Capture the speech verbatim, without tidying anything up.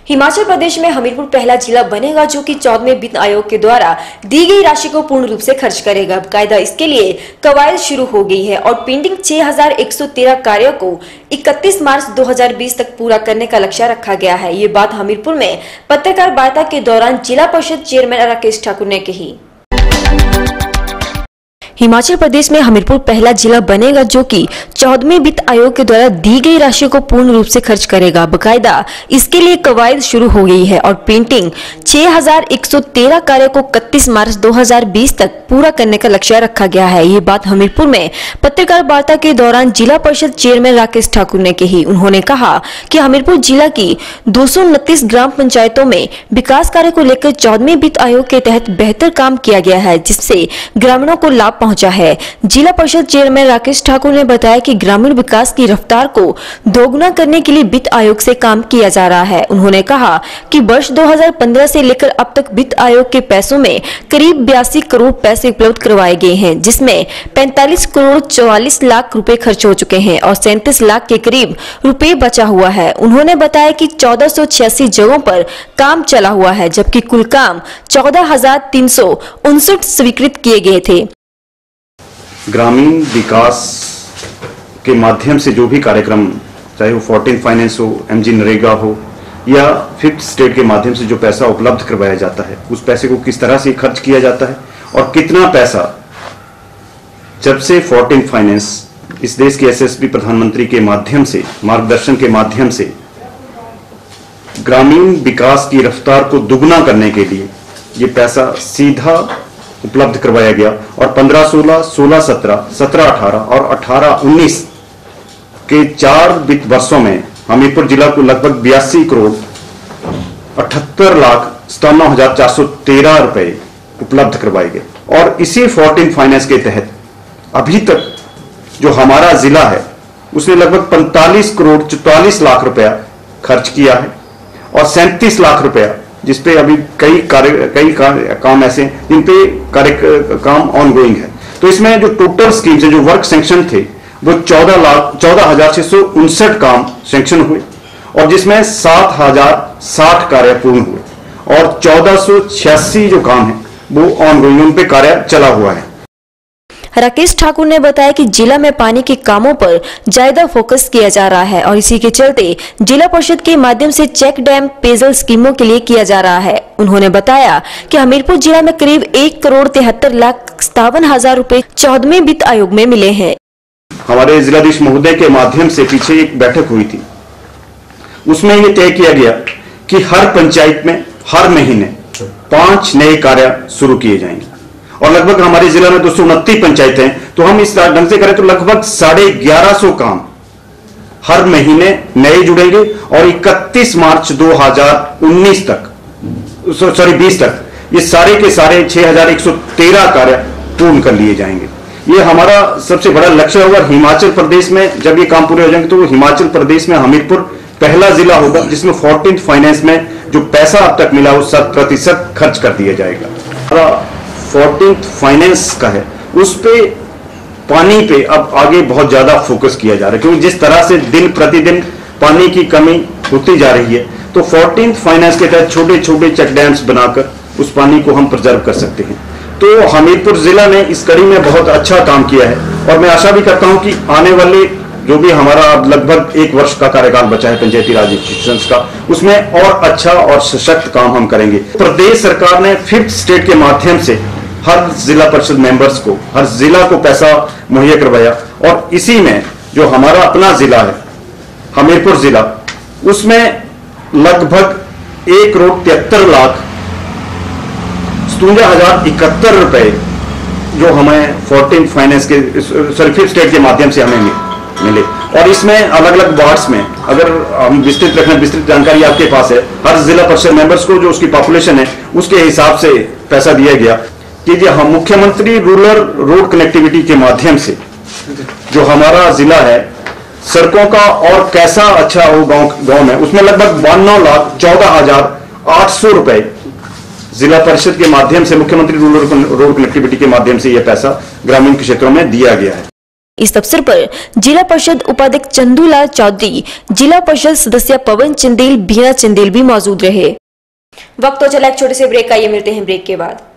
हिमाचल प्रदेश में हमीरपुर पहला जिला बनेगा जो कि चौदहवें वित्त आयोग के द्वारा दी गई राशि को पूर्ण रूप से खर्च करेगा। कायदा इसके लिए कवायद शुरू हो गई है और पेंडिंग छह हजार एक सौ तेरह कार्यों को इकतीस मार्च दो हज़ार बीस तक पूरा करने का लक्ष्य रखा गया है। ये बात हमीरपुर में पत्रकार वार्ता के दौरान जिला परिषद चेयरमैन राकेश ठाकुर ने कही। हिमाचल प्रदेश में हमीरपुर पहला जिला बनेगा जो कि चौदहवें वित्त आयोग के द्वारा दी गई राशि को पूर्ण रूप से खर्च करेगा। बकायदा इसके लिए कवायद शुरू हो गई है और पेंटिंग छह हजार एक सौ तेरह कार्यों को इकतीस मार्च दो हज़ार बीस तक पूरा करने का लक्ष्य रखा गया है। ये बात हमीरपुर में पत्रकार वार्ता के दौरान जिला परिषद चेयरमैन राकेश ठाकुर ने कही। उन्होंने कहा कि हमीरपुर जिला की दो सौ उनतीस ग्राम पंचायतों में विकास कार्य को लेकर चौदहवें वित्त आयोग के तहत बेहतर काम किया गया है, जिससे ग्रामीणों को लाभ पहुंचा है। जिला परिषद चेयरमैन राकेश ठाकुर ने बताया कि ग्रामीण विकास की रफ्तार को दोगुना करने के लिए वित्त आयोग से काम किया जा रहा है। उन्होंने कहा कि वर्ष दो हज़ार पंद्रह से लेकर अब तक वित्त आयोग के पैसों में करीब बयासी करोड़ पैसे उपलब्ध करवाए गए हैं, जिसमें पैंतालीस करोड़ चौवालीस लाख रुपए खर्च हो चुके हैं और सैंतीस लाख के करीब रुपए बचा हुआ है। उन्होंने बताया कि चौदह सौ छियासी जगहों पर काम चला हुआ है, जबकि कुल काम चौदह हजार तीन सौ उनसठ स्वीकृत किए गए थे। ग्रामीण विकास के माध्यम से जो भी कार्यक्रम, चाहे वो फोर्टीन फाइनेंस हो, एमजी नरेगा हो या फिफ्थ स्टेट के माध्यम से जो पैसा उपलब्ध करवाया जाता है, उस पैसे को किस तरह से खर्च किया जाता है और कितना पैसा जब से फोर्टीन फाइनेंस इस देश के एसएसपी प्रधानमंत्री के माध्यम से, मार्गदर्शन के माध्यम से ग्रामीण विकास की रफ्तार को दुगना करने के लिए ये पैसा सीधा उपलब्ध करवाया गया और पंद्रह सोलह, सोलह सत्रह, सत्रह अठारह और अठारह उन्नीस के चार वित्त वर्षों में हमीरपुर जिला को लगभग बयासी करोड़ अठहत्तर लाख सतानवे हजार चार सौ तेरह रुपए उपलब्ध करवाए गए। और इसी फोर्टीन फाइनेंस के तहत अभी तक जो हमारा जिला है उसने लगभग पैंतालीस करोड़ चौवालीस लाख रुपया खर्च किया है और सैंतीस लाख रुपया जिसपे अभी कई कार्य कई कार्य, काम ऐसे हैं जिन पे कार्य काम ऑनगोइंग है। तो इसमें जो टोटल स्कीम से जो वर्क सैंक्शन थे वो चौदह लाख चौदह हजार छह सौ उनसठ काम सैंक्शन हुए और जिसमें सात हजार साठ कार्य पूर्ण हुए और चौदह सौ छियासी जो काम है वो ऑनगोइंग, उन पे कार्य चला हुआ है। राकेश ठाकुर ने बताया कि जिला में पानी के कामों पर ज्यादा फोकस किया जा रहा है और इसी के चलते जिला परिषद के माध्यम से चेक डैम पेयजल स्कीमों के लिए किया जा रहा है। उन्होंने बताया कि हमीरपुर जिला में करीब एक करोड़ तिहत्तर लाख सत्तावन हजार रूपए चौदहवें वित्त आयोग में मिले हैं। हमारे जिलाधीश महोदय के माध्यम से पीछे एक बैठक हुई थी, उसमें यह तय किया गया कि हर पंचायत में हर महीने पांच नए कार्य शुरू किए जाएंगे और लगभग हमारे जिला में दो सौ उनतीस पंचायतें हैं, तो हम इस ढंग से करें तो लगभग साढ़े ग्यारह सौ काम हर महीने नए जुड़ेंगे और इकतीस मार्च दो हज़ार उन्नीस तक सॉरी बीस तक ये सारे के सारे छह हजार एक सौ तेरह कार्य पूर्ण कर लिए जाएंगे। ये हमारा सबसे बड़ा लक्ष्य होगा। हिमाचल प्रदेश में जब ये काम पूरे हो जाएंगे तो हिमाचल प्रदेश में हमीरपुर पहला जिला होगा जिसमें फोर्टीन फाइनेंस में जो पैसा अब तक मिला वो शत प्रतिशत खर्च कर दिया जाएगा। फोर्टीन फाइनेंस का है उस पे पानी पे अब आगे बहुत ज्यादा फोकस किया जा रहा है, क्योंकि जिस तरह से दिन प्रतिदिन पानी की कमी होती जा रही है तो फोर्टीन फाइनेंस के तहत छोटे छोटे चेक डैम्स बनाकर उस पानी को हम प्रिजर्व कर सकते हैं। तो हमीरपुर जिला ने इस कड़ी में बहुत अच्छा काम किया है और मैं आशा भी करता हूं कि आने वाले जो भी हमारा अब लगभग एक वर्ष का कार्यकाल बचा है पंचायती राज इंस्टीट्यूशंस का, उसमें और अच्छा और सशक्त काम हम करेंगे। प्रदेश सरकार ने फिफ्थ स्टेट के माध्यम से हर जिला परिषद मेंबर्स को, हर जिला को पैसा मुहैया करवाया और इसी में जो हमारा अपना जिला है हमीरपुर जिला, उसमें लगभग एक करोड़ तिहत्तर लाख सतवंजा हजार इकहत्तर रुपए जो हमें फोर्टीन फाइनेंस के सॉरी फिफ्थ स्टेट के माध्यम से हमें मिले और इसमें अलग अलग वार्ड्स में अगर हम विस्तृत रखें, विस्तृत जानकारी आपके पास है, हर जिला परिषद मेंबर्स को जो उसकी पॉपुलेशन है उसके हिसाब से पैसा दिया गया कि जी हम मुख्यमंत्री रूरल रोड कनेक्टिविटी के माध्यम से जो हमारा जिला है सड़कों का और कैसा अच्छा हो गांव गांव में, उसमें लगभग बानवे लाख चौदह हजार आठ सौ रुपए जिला परिषद के माध्यम से मुख्यमंत्री रूरल रोड कनेक्टिविटी के माध्यम से यह पैसा ग्रामीण क्षेत्रों में दिया गया है। इस अवसर पर जिला परिषद उपाध्यक्ष चंदूलाल चौधरी, जिला परिषद सदस्य पवन चंदेल, बीना चंदेल भी मौजूद रहे। वक्त तो चला एक छोटे से ब्रेक का, ये मिलते हैं ब्रेक के बाद।